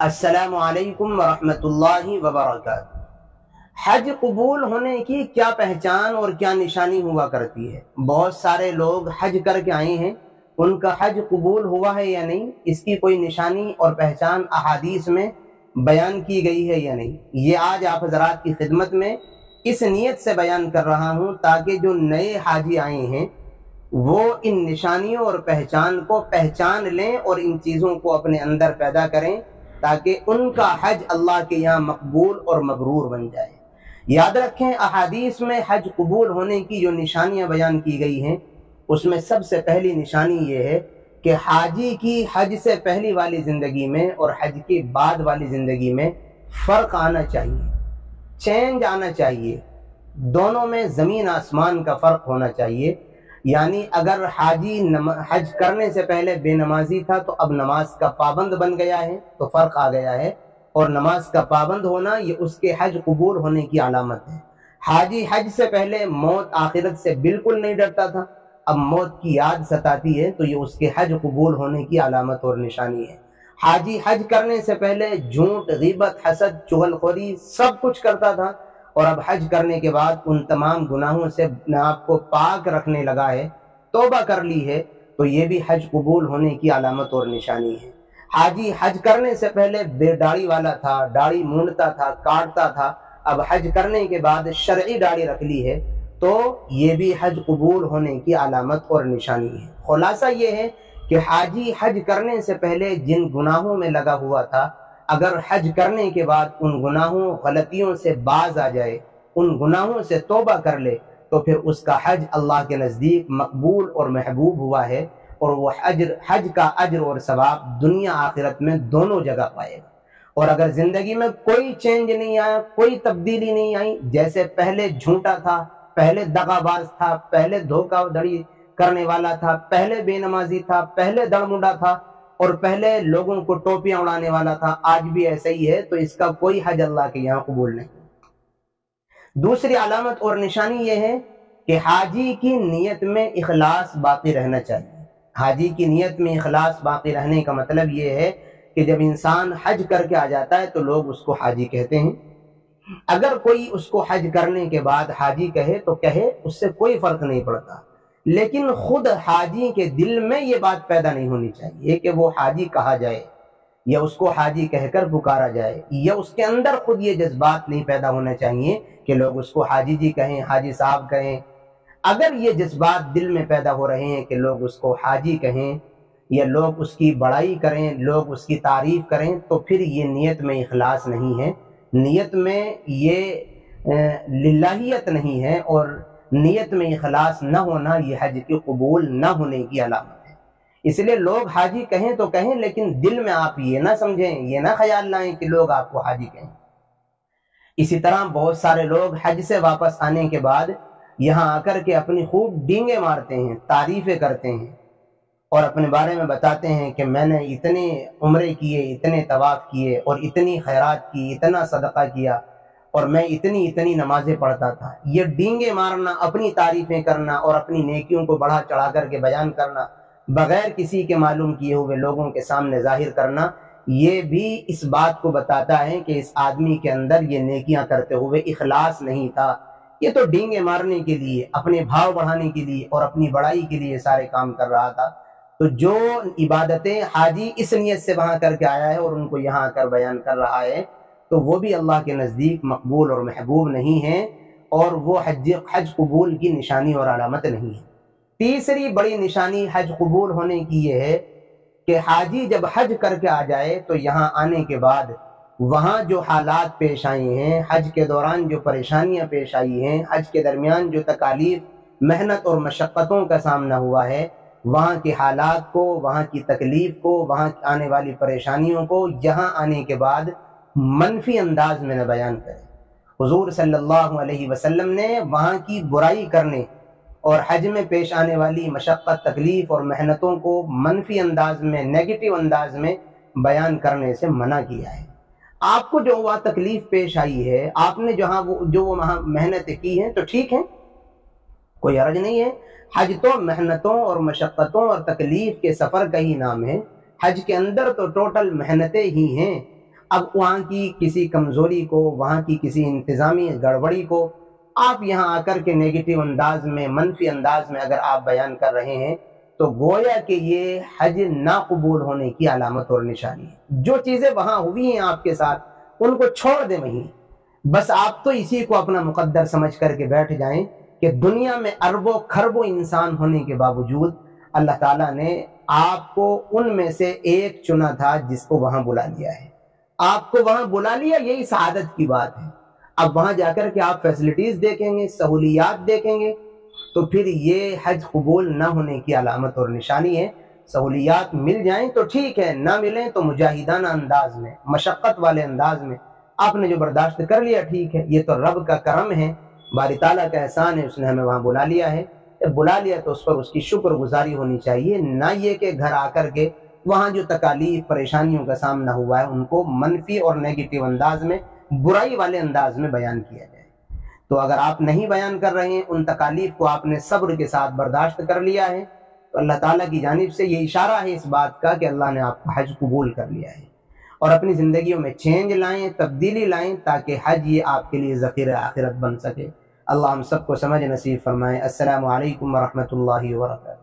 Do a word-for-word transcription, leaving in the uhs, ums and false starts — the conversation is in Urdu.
السلام علیکم ورحمۃ اللہ وبرکاتہ۔ حج قبول ہونے کی کیا پہچان اور کیا نشانی ہوا کرتی ہے؟ بہت سارے لوگ حج کر کے آئے ہیں، ان کا حج قبول ہوا ہے یا نہیں، اس کی کوئی نشانی اور پہچان احادیث میں بیان کی گئی ہے یا نہیں، یہ آج آپ حضرات کی خدمت میں اس نیت سے بیان کر رہا ہوں تاکہ جو نئے حاجی آئے ہیں وہ ان نشانیوں اور پہچان کو پہچان لیں اور ان چیزوں کو اپنے اندر پیدا کریں تاکہ ان کا حج اللہ کے یہاں مقبول اور مبرور بن جائے۔ یاد رکھیں، احادیث میں حج قبول ہونے کی جو نشانیاں بیان کی گئی ہیں اس میں سب سے پہلی نشانی یہ ہے کہ حاجی کی حج سے پہلی والی زندگی میں اور حج کے بعد والی زندگی میں فرق آنا چاہیے، چینج آنا چاہیے، دونوں میں زمین آسمان کا فرق ہونا چاہیے۔ یعنی اگر حاجی حج کرنے سے پہلے بے نمازی تھا تو اب نماز کا پابند بن گیا ہے تو فرق آ گیا ہے، اور نماز کا پابند ہونا یہ اس کے حج قبول ہونے کی علامت ہے۔ حاجی حج سے پہلے موت آخرت سے بالکل نہیں ڈرتا تھا، اب موت کی یاد ستاتی ہے تو یہ اس کے حج قبول ہونے کی علامت اور نشانی ہے۔ حاجی حج کرنے سے پہلے جھوٹ، غیبت، حسد، چغلخوری سب کچھ کرتا تھا، اور اب حج کرنے کے بعد ان تمام گناہوں سے اپنے آپ کو پاک رکھنے لگا ہے، توبہ کر لی ہے، تو یہ بھی حج قبول ہونے کی علامت اور نشانی ہے۔ حاجی حج کرنے سے پہلے بے داڑھی والا تھا، داڑھی مونڈتا تھا، کاٹتا تھا، اب حج کرنے کے بعد شرعی داڑھی رکھ لی ہے تو یہ بھی حج قبول ہونے کی علامت اور نشانی ہے۔ خلاصہ یہ ہے کہ حاجی حج کرنے سے پہلے جن گناہوں میں لگا ہوا تھا، اگر حج کرنے کے بعد ان گناہوں غلطیوں سے باز آ جائے، ان گناہوں سے توبہ کر لے، تو پھر اس کا حج اللہ کے نزدیک مقبول اور محبوب ہوا ہے، اور وہ اجر حج کا اجر اور ثواب دنیا آخرت میں دونوں جگہ پائے گا۔ اور اگر زندگی میں کوئی چینج نہیں آیا، کوئی تبدیلی نہیں آئی، جیسے پہلے جھوٹا تھا، پہلے دغا باز تھا، پہلے دھوکہ دھڑی کرنے والا تھا، پہلے بے نمازی تھا، پہلے دڑ منڈا تھا، اور پہلے لوگوں کو ٹوپیاں اڑانے والا تھا، آج بھی ایسا ہی ہے، تو اس کا کوئی حج اللہ کے یہاں قبول نہیں۔ دوسری علامت اور نشانی یہ ہے کہ حاجی کی نیت میں اخلاص باقی رہنا چاہیے۔ حاجی کی نیت میں اخلاص باقی رہنے کا مطلب یہ ہے کہ جب انسان حج کر کے آ جاتا ہے تو لوگ اس کو حاجی کہتے ہیں۔ اگر کوئی اس کو حج کرنے کے بعد حاجی کہے تو کہے، اس سے کوئی فرق نہیں پڑتا، لیکن خود حاجی کے دل میں یہ بات پیدا نہیں ہونی چاہیے کہ وہ حاجی کہا جائے یا اس کو حاجی کہہ کر پکارا جائے، یا اس کے اندر خود یہ جذبات نہیں پیدا ہونا چاہیے کہ لوگ اس کو حاجی جی کہیں، حاجی صاحب کہیں۔ اگر یہ جذبات دل میں پیدا ہو رہے ہیں کہ لوگ اس کو حاجی کہیں یا لوگ اس کی بڑائی کریں، لوگ اس کی تعریف کریں، تو پھر یہ نیت میں اخلاص نہیں ہے، نیت میں یہ للہیت نہیں ہے، اور نیت میں اخلاص نہ ہونا یہ حج کی قبول نہ ہونے کی علامت ہے۔ اس لیے لوگ حاجی کہیں تو کہیں، لیکن دل میں آپ یہ نہ سمجھیں، یہ نہ خیال لائیں کہ لوگ آپ کو حاجی کہیں۔ اسی طرح بہت سارے لوگ حج سے واپس آنے کے بعد یہاں آ کر کے اپنی خوب ڈینگیں مارتے ہیں، تعریفیں کرتے ہیں، اور اپنے بارے میں بتاتے ہیں کہ میں نے اتنے عمرے کیے، اتنے طواف کیے، اور اتنی خیرات کی، اتنا صدقہ کیا، اور میں اتنی اتنی نمازیں پڑھتا تھا۔ یہ ڈینگیں مارنا، اپنی تعریفیں کرنا اور اپنی نیکیوں کو بڑھا چڑھا کر کے بیان کرنا، بغیر کسی کے معلوم کیے ہوئے لوگوں کے سامنے ظاہر کرنا، یہ بھی اس بات کو بتاتا ہے کہ اس آدمی کے اندر یہ نیکیاں کرتے ہوئے اخلاص نہیں تھا۔ یہ تو ڈینگے مارنے کے لیے، اپنے بھاؤ بڑھانے کے لیے اور اپنی بڑائی کے لیے سارے کام کر رہا تھا۔ تو جو عبادتیں حاجی اس نیت سے وہاں کر کے آیا ہے اور ان کو یہاں آ کر بیان کر رہا ہے، تو وہ بھی اللہ کے نزدیک مقبول اور محبوب نہیں ہیں، اور وہ حج حج قبول کی نشانی اور علامت نہیں ہے۔ تیسری بڑی نشانی حج قبول ہونے کی یہ ہے کہ حاجی جب حج کر کے آ جائے تو یہاں آنے کے بعد وہاں جو حالات پیش آئے ہیں، حج کے دوران جو پریشانیاں پیش آئی ہیں، حج کے درمیان جو تکالیف، محنت اور مشقتوں کا سامنا ہوا ہے، وہاں کے حالات کو، وہاں کی تکلیف کو، وہاں آنے والی پریشانیوں کو یہاں آنے کے بعد منفی انداز میں نہ بیان کرے۔ حضور صلی اللہ علیہ وسلم نے وہاں کی برائی کرنے اور حج میں پیش آنے والی مشقت، تکلیف اور محنتوں کو منفی انداز میں، نیگیٹو انداز میں بیان کرنے سے منع کیا ہے۔ آپ کو جو وہاں تکلیف پیش آئی ہے، آپ نے جہاں وہ جو وہاں محنتیں کی ہیں تو ٹھیک ہے، کوئی حرج نہیں ہے۔ حج تو محنتوں اور مشقتوں اور تکلیف کے سفر کا ہی نام ہے، حج کے اندر تو ٹوٹل محنتیں ہی ہیں۔ اب وہاں کی کسی کمزوری کو، وہاں کی کسی انتظامی گڑبڑی کو آپ یہاں آ کر کے نیگیٹو انداز میں، منفی انداز میں اگر آپ بیان کر رہے ہیں تو گویا کہ یہ حج ناقبول ہونے کی علامت اور نشانی ہے۔ جو چیزیں وہاں ہوئی ہیں آپ کے ساتھ ان کو چھوڑ دیں وہیں، بس آپ تو اسی کو اپنا مقدر سمجھ کر کے بیٹھ جائیں کہ دنیا میں اربوں کھربوں انسان ہونے کے باوجود اللہ تعالیٰ نے آپ کو ان میں سے ایک چنا تھا جس کو وہاں بلا لیا ہے۔ آپ کو وہاں بلا لیا، یہی سعادت کی بات ہے۔ اب وہاں جا کر کے آپ فیسلٹیز دیکھیں گے، سہولیات دیکھیں گے، تو پھر یہ حج قبول نہ ہونے کی علامت اور نشانی ہے۔ سہولیات مل جائیں تو ٹھیک ہے، نہ ملیں تو مجاہدانہ انداز میں، مشقت والے انداز میں آپ نے جو برداشت کر لیا ٹھیک ہے، یہ تو رب کا کرم ہے، باری تعالیٰ کا احسان ہے، اس نے ہمیں وہاں بلا لیا ہے۔ جب بلا لیا تو اس پر اس کی شکر گزاری ہونی چاہیے، نہ یہ کہ گھر آ کر کے وہاں جو تکالیف پریشانیوں کا سامنا ہوا ہے ان کو منفی اور نیگیٹو انداز میں، برائی والے انداز میں بیان کیا جائے۔ تو اگر آپ نہیں بیان کر رہے ہیں، ان تکالیف کو آپ نے صبر کے ساتھ برداشت کر لیا ہے، تو اللہ تعالیٰ کی جانب سے یہ اشارہ ہے اس بات کا کہ اللہ نے آپ کا حج قبول کر لیا ہے، اور اپنی زندگیوں میں چینج لائیں، تبدیلی لائیں، تاکہ حج یہ آپ کے لیے ذخیرہ آخرت بن سکے۔ اللہ ہم سب کو سمجھ نصیب فرمائے۔ السلام علیکم ورحمۃ اللہ وبرکاتہ۔